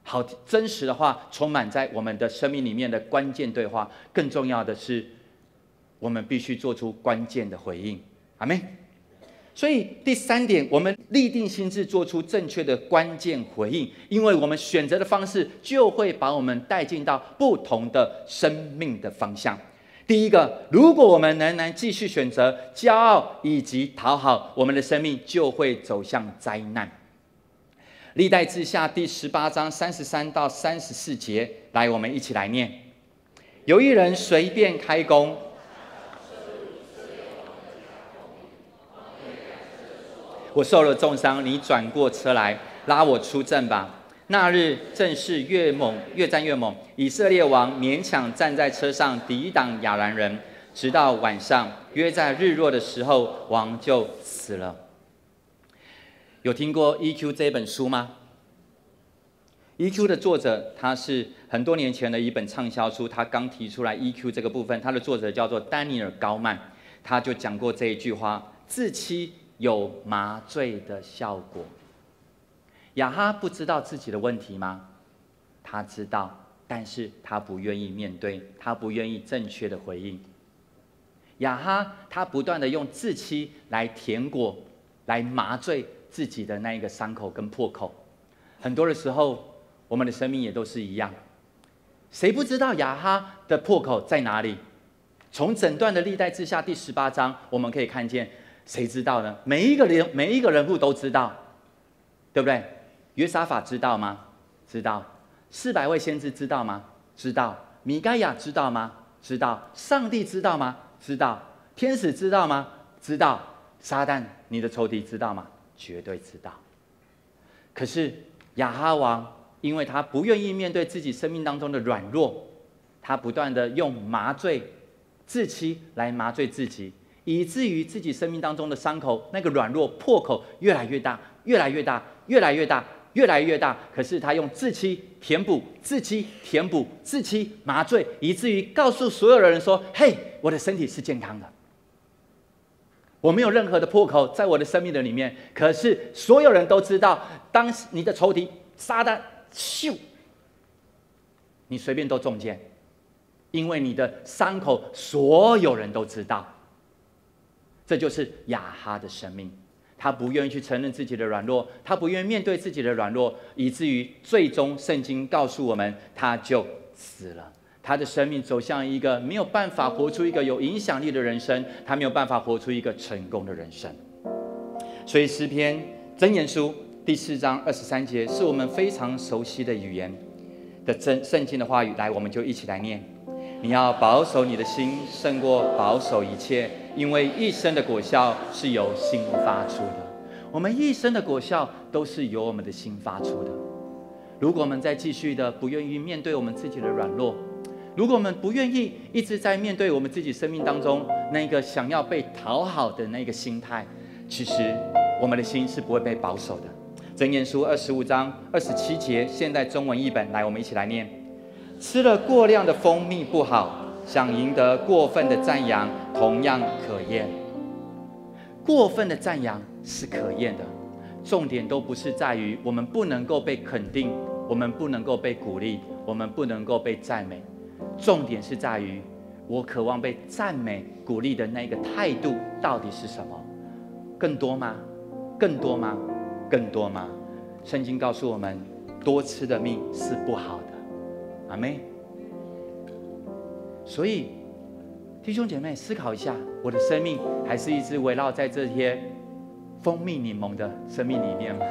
A: 好真实的话充满在我们的生命里面的关键对话。更重要的是，我们必须做出关键的回应。阿们。所以第3点，我们立定心志做出正确的关键回应，因为我们选择的方式就会把我们带进到不同的生命的方向。第一个，如果我们仍然继续选择骄傲以及讨好，我们的生命就会走向灾难。历代志下第18章33到34节，来，我们一起来念。有一人随便开工，我受了重伤，你转过车来拉我出阵吧。那日正是越战越猛，以色列王勉强站在车上抵挡亚兰人，直到晚上，约在日落的时候，王就死了。有听过《EQ》这本书吗？《EQ》的作者他是很多年前的一本畅销书，他刚提出来 EQ 这个部分，他的作者叫做丹尼尔·高曼，他就讲过这一句话：自欺有麻醉的效果。亚哈不知道自己的问题吗？他知道，但是他不愿意面对，他不愿意正确的回应。亚哈他不断的用自欺来填裹，来麻醉自己的那一个伤口跟破口。很多的时候，我们的生命也都是一样。谁不知道亚哈的破口在哪里？从整段的历代志下第18章，我们可以看见，谁知道呢？每一个人物都知道，对不对？约沙法知道吗？知道。400位先知知道吗？知道。米该亚知道吗？知道。上帝知道吗？知道。天使知道吗？知道。撒旦，你的仇敌知道吗？绝对知道。可是亚哈王，因为他不愿意面对自己生命当中的软弱，他不断的用麻醉、自欺来麻醉自己，以至于自己生命当中的伤口那个软弱破口越来越大，越来越大，越来越大，越来越大。可是他用自欺填补，自欺填补，自欺麻醉，以至于告诉所有的人说：“嘿，我的身体是健康的，我没有任何的破口在我的生命的里面。”可是所有人都知道，当你的仇敌撒旦咻，你随便都中箭，因为你的伤口所有人都知道。这就是亚哈的生命，他不愿意去承认自己的软弱，他不愿意面对自己的软弱，以至于最终圣经告诉我们，他就死了。他的生命走向一个没有办法活出一个有影响力的人生，他没有办法活出一个成功的人生。所以诗篇箴言书第4章23节是我们非常熟悉的语言的圣经的话语，来，我们就一起来念。你要保守你的心，胜过保守一切，因为一生的果效是由心发出的。我们一生的果效都是由我们的心发出的。如果我们再继续的不愿意面对我们自己的软弱，如果我们不愿意一直在面对我们自己生命当中那个想要被讨好的那个心态，其实我们的心是不会被保守的。箴言书25章27节，现代中文译本，来，我们一起来念。吃了过量的蜂蜜不好，想赢得过分的赞扬同样可厌。过分的赞扬是可厌的，重点都不是在于我们不能够被肯定，我们不能够被鼓励，我们不能够被赞美，重点是在于我渴望被赞美鼓励的那个态度到底是什么？更多吗？更多吗？更多吗？圣经告诉我们，多吃的蜜是不好的。阿们。所以弟兄姐妹思考一下，我的生命还是一直围绕在这些蜂蜜柠檬的生命里面吗？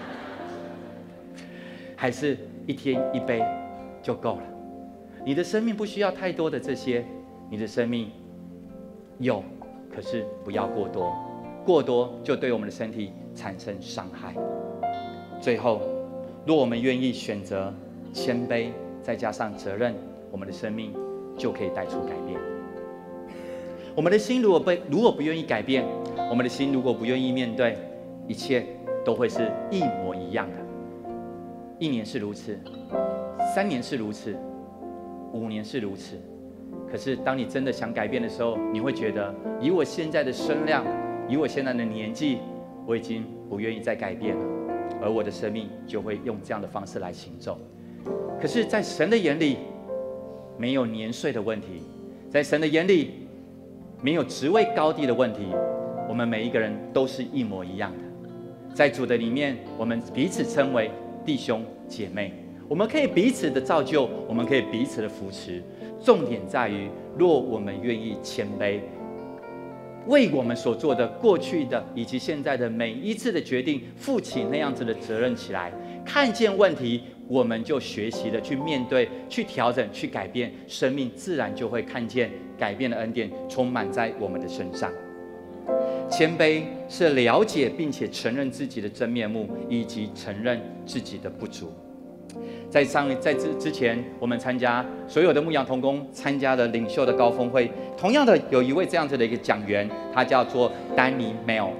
A: 还是一天一杯就够了？你的生命不需要太多的这些，你的生命有，可是不要过多，过多就对我们的身体产生伤害。最后，若我们愿意选择谦卑，再加上责任，我们的生命就可以带出改变。我们的心如果不愿意改变，我们的心如果不愿意面对，一切都会是一模一样的。1年是如此，3年是如此，5年是如此。可是当你真的想改变的时候，你会觉得，以我现在的身量，以我现在的年纪，我已经不愿意再改变了，而我的生命就会用这样的方式来行走。 可是，在神的眼里，没有年岁的问题，在神的眼里，没有职位高低的问题。我们每一个人都是一模一样的，在主的里面，我们彼此称为弟兄姐妹，我们可以彼此的造就，我们可以彼此的扶持。重点在于，若我们愿意谦卑，为我们所做的过去的以及现在的每一次的决定，负起那样子的责任起来，看见问题，我们就学习的去面对、去调整、去改变，生命自然就会看见改变的恩典充满在我们的身上。谦卑是了解并且承认自己的真面目，以及承认自己的不足。在之前，我们参加所有的牧羊同工参加的领袖的高峰会，同样的有一位这样子的一个讲员，他叫做 Danny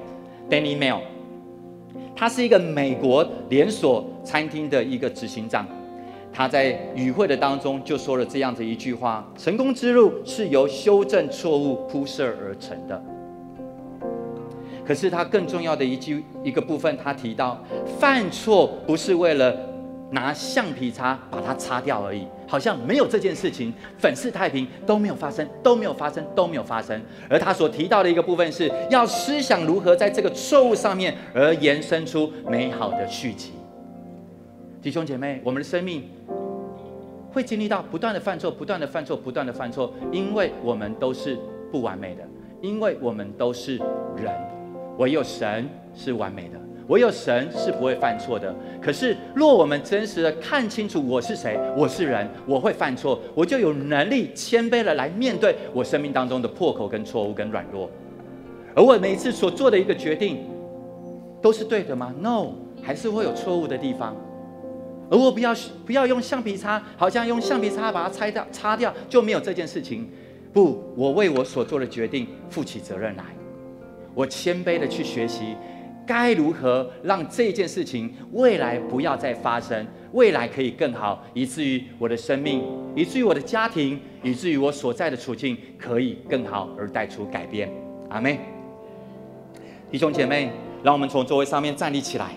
A: Mehl， 他是一个美国连锁餐厅的一个执行长。他在与会的当中就说了这样子一句话：成功之路是由修正错误铺设而成的。可是他更重要的一个部分，他提到犯错不是为了拿橡皮擦把它擦掉而已，好像没有这件事情，粉饰太平，都没有发生。而他所提到的一个部分是要思想如何在这个错误上面而延伸出美好的续集。弟兄姐妹，我们的生命会经历到不断的犯错，因为我们都是不完美的，因为我们都是人，唯有神是完美的，唯有神是不会犯错的。可是若我们真实的看清楚我是谁，我是人，我会犯错，我就有能力谦卑的来面对我生命当中的破口跟错误跟软弱。而我每一次所做的一个决定都是对的吗？ No， 还是会有错误的地方。而我不要用橡皮擦，好像用橡皮擦把它擦掉就没有这件事情。不，我为我所做的决定负起责任来，我谦卑的去学习该如何让这件事情未来不要再发生，未来可以更好，以至于我的生命，以至于我的家庭，以至于我所在的处境可以更好而带出改变。阿们。弟兄姐妹，让我们从座位上面站立起来。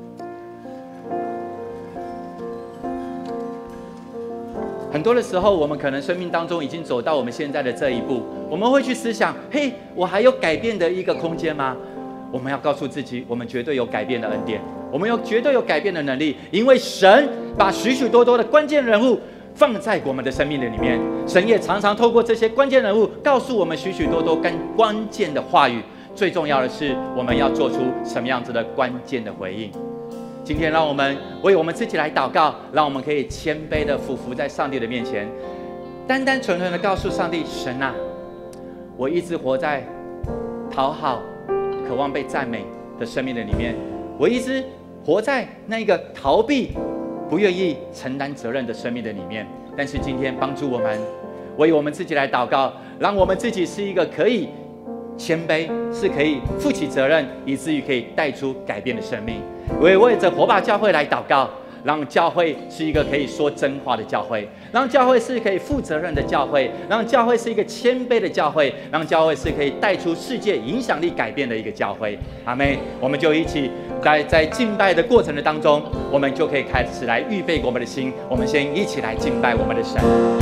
A: 很多的时候，我们可能生命当中已经走到我们现在的这一步，我们会去思想：嘿，我还有改变的一个空间吗？我们要告诉自己，我们绝对有改变的恩典，我们绝对有改变的能力，因为神把许许多多的关键人物放在我们的生命的里面，神也常常透过这些关键人物告诉我们许许多多关键的话语。最重要的是，我们要做出什么样子的关键的回应。今天让我们为我们自己来祷告，让我们可以谦卑的俯伏在上帝的面前，单单纯纯的告诉上帝：神啊，我一直活在讨好、渴望被赞美的生命的里面，我一直活在那个逃避、不愿意承担责任的生命的里面。但是今天帮助我们，为我们自己来祷告，让我们自己是一个可以谦卑，是可以负起责任，以至于可以带出改变的生命。我也为着火把教会来祷告，让教会是一个可以说真话的教会，让教会是可以负责任的教会，让教会是一个谦卑的教会，让教会是可以带出世界影响力改变的一个教会。阿们。我们就一起在敬拜的过程的当中，我们就可以开始来预备我们的心，我们先一起来敬拜我们的神。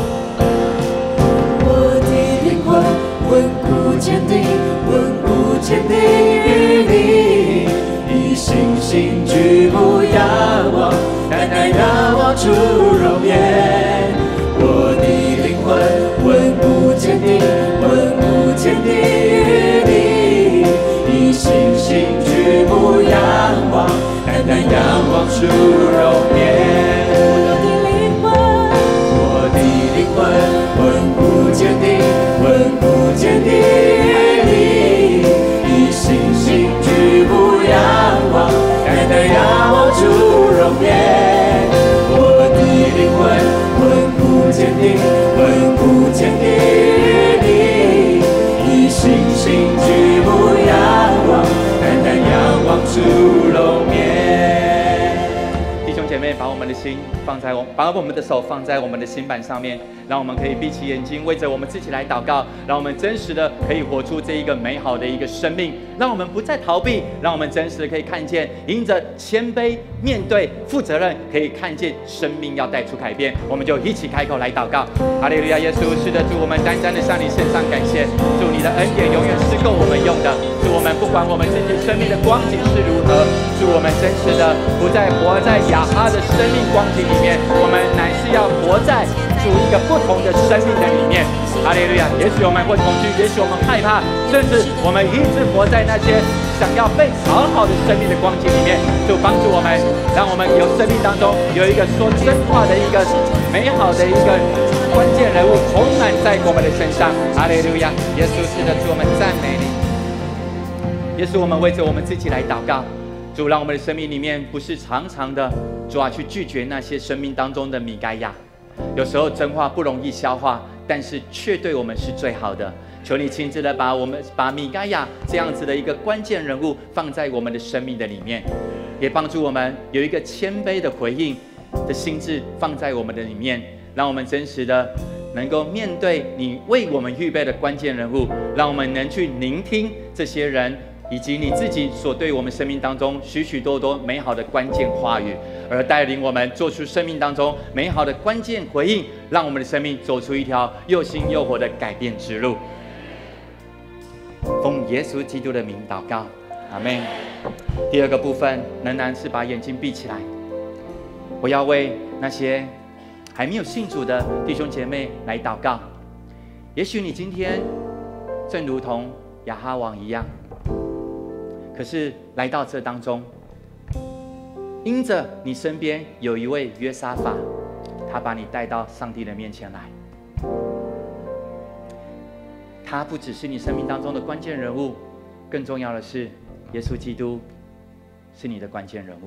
B: 我的灵魂稳固坚定，稳固坚定于你，以信心举目仰望，单单仰望主容颜。我的灵魂稳固坚定，稳固坚定于你，以信心举目仰望，单单仰望主容颜。我的灵魂稳固坚定，稳固坚定于你，以信心举目仰望，单单仰望主容颜。我的灵魂稳固坚定，稳固坚定于你，以信心举目仰望，单单仰望主容颜。
A: 弟兄姐妹，把我们的心把我们的手放在我们的心板上面，让我们可以闭起眼睛，为着我们自己来祷告，让我们真实的可以活出这一个美好的一个生命，让我们不再逃避，让我们真实的可以看见，因着谦卑面对、负责任，可以看见生命要带出改变。我们就一起开口来祷告。哈利路亚，耶稣，是的，主，我们单单的向你献上感谢。主，你的恩典永远是够我们用的。主，我们不管我们自己生命的光景是如何，主，我们真实的不再活在亚哈的生命光景里面，我们乃是要活在主一个不同的生命的里面。哈利路亚！也许我们会恐惧，也许我们害怕，甚至我们一直活在那些想要被讨好的生命的光景里面。主帮助我们，让我们有生命当中有一个说真话的一个美好的一个关键人物充满在我们的身上。哈利路亚！耶稣，是的，主，我们赞美你。耶稣，我们为着我们自己来祷告。主，让我们的生命里面不是常常的主啊去拒绝那些生命当中的米该亚。有时候真话不容易消化，但是却对我们是最好的。求你亲自的把米该亚这样子的一个关键人物放在我们的生命的里面，也帮助我们有一个谦卑的回应的心智放在我们的里面，让我们真实的能够面对你为我们预备的关键人物，让我们能去聆听这些人以及你自己所对我们生命当中许许多多美好的关键话语，而带领我们做出生命当中美好的关键回应，让我们的生命走出一条又新又活的改变之路。奉耶稣基督的名祷告，阿们。第二个部分仍然是把眼睛闭起来，我要为那些还没有信主的弟兄姐妹来祷告。也许你今天正如同亚哈王一样，可是来到这当中，因着你身边有一位约沙法，他把你带到上帝的面前来。他不只是你生命当中的关键人物，更重要的是，耶稣基督是你的关键人物。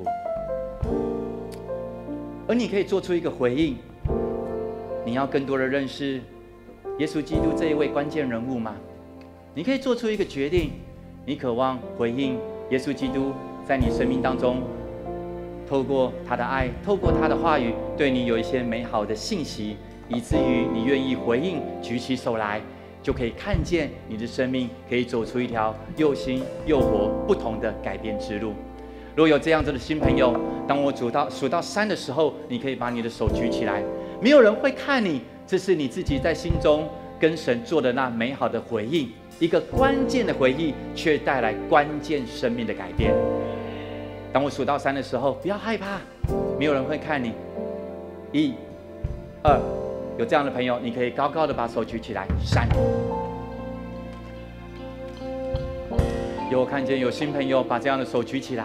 A: 而你可以做出一个回应，你要更多的认识耶稣基督这一位关键人物吗？你可以做出一个决定，你渴望回应耶稣基督在你生命当中透过他的爱，透过他的话语对你有一些美好的信息，以至于你愿意回应，举起手来，就可以看见你的生命可以走出一条又新又活不同的改变之路。如果有这样子的新朋友，当我数到3的时候，你可以把你的手举起来。没有人会看你，这是你自己在心中跟神做的那美好的回应，一个关键的回应，却带来关键生命的改变。当我数到3的时候，不要害怕，没有人会看你。1、2，有这样的朋友，你可以高高的把手举起来。3，有我看见有新朋友把这样的手举起来。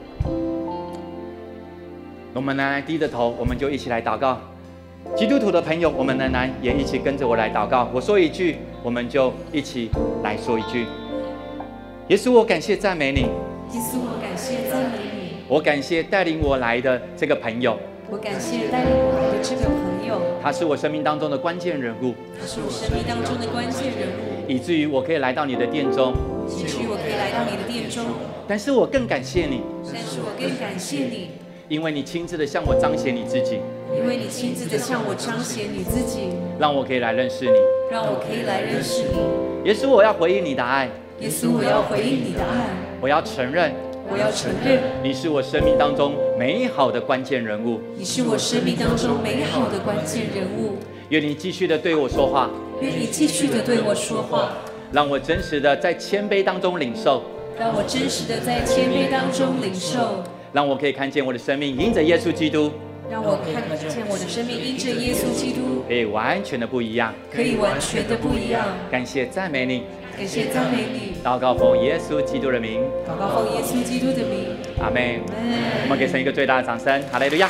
A: 我们仍然低着头，我们就一起来祷告。基督徒的朋友，我们仍然也一起跟着我来祷告。我说一句，我们就一起来说一句。耶稣，我感谢赞美你。
C: 耶稣，我感谢赞美你。
A: 我感谢带领我来的这个朋友。
C: 我感谢带领我来的这个朋友。
A: 他是我生命当中的关键人物。
C: 他是我生命当中的关键人物。
A: 以至于我可以来到你的殿中。
C: 以至于我可以来到你的殿中。
A: 但是我更感谢你。
C: 但是我更感谢你。
A: 因为你亲自的向我彰显你自己。
C: 因为你亲自的向我彰显你自己。
A: 让我可以来认识你。
C: 让我可以来认识你。
A: 耶稣，我要回应你的爱。
C: 耶稣，我要回应你的爱。
A: 我要承认。
C: 我要承认，
A: 你是我生命当中美好的关键人物。
C: 你是我生命当中美好的关键人物。
A: 愿你继续的对我说话。
C: 愿你继续的对我说话。
A: 让我真实的在谦卑当中领受。
C: 让我真实的在谦卑当中领受。
A: 让我可以看见我的生命因着耶稣基督。
C: 让我看见我的生命因着耶稣基督
A: 可以完全的不一样。
C: 可以完全的不一样。
A: 感谢赞美你。
C: 感谢赞美你。
A: 祷告奉耶稣基督的名。
C: 祷告奉耶稣基督的名。
A: 阿们。我们给神一个最大的掌声，哈利路亚。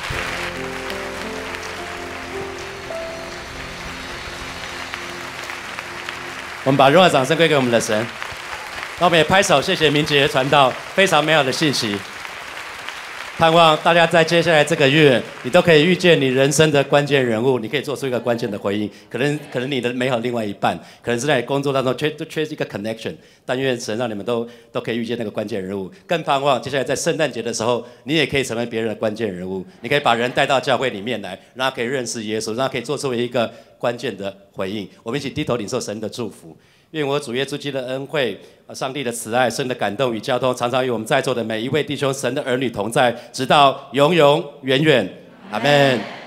D: 我们把荣耀掌声归给我们的神。那我们也拍手，谢谢明杰传道非常美好的信息。盼望大家在接下来这个月，你都可以遇见你人生的关键人物，你可以做出一个关键的回应。可能你的美好另外一半，可能是在工作当中缺一个 connection， 但愿神让你们都可以遇见那个关键人物。更盼望接下来在圣诞节的时候，你也可以成为别人的关键人物。你可以把人带到教会里面来，让他可以认识耶稣，让他可以做出一个关键的回应。我们一起低头领受神的祝福。 愿我主耶稣基督的恩惠、上帝的慈爱、神的感动与交通，常常与我们在座的每一位弟兄、神的儿女同在，直到永永远远。阿们。